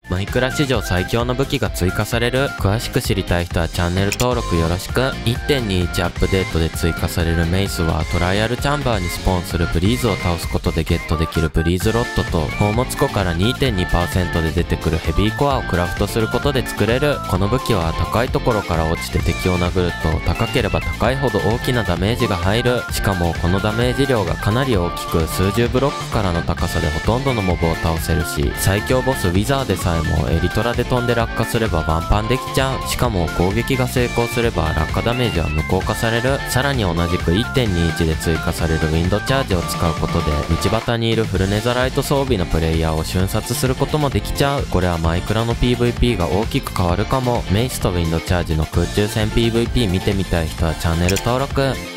マイクラ史上最強の武器が追加される。詳しく知りたい人はチャンネル登録よろしく。 1.21 アップデートで追加されるメイスはトライアルチャンバーにスポーンするブリーズを倒すことでゲットできるブリーズロッドと宝物庫から 2.2% で出てくるヘビーコアをクラフトすることで作れる。この武器は高いところから落ちて敵を殴ると高ければ高いほど大きなダメージが入る。しかもこのダメージ量がかなり大きく、数十ブロックからの高さでほとんどのモブを倒せるし、最強ボスウィザーでさえもエリトラで飛んで落下すればワンパンできちゃう。しかも攻撃が成功すれば落下ダメージは無効化される。さらに同じく 1.21 で追加されるウィンドチャージを使うことで道端にいるフルネザライト装備のプレイヤーを瞬殺することもできちゃう。これはマイクラの PVP が大きく変わるかも。メイスとウィンドチャージの空中戦 PVP 見てみたい人はチャンネル登録。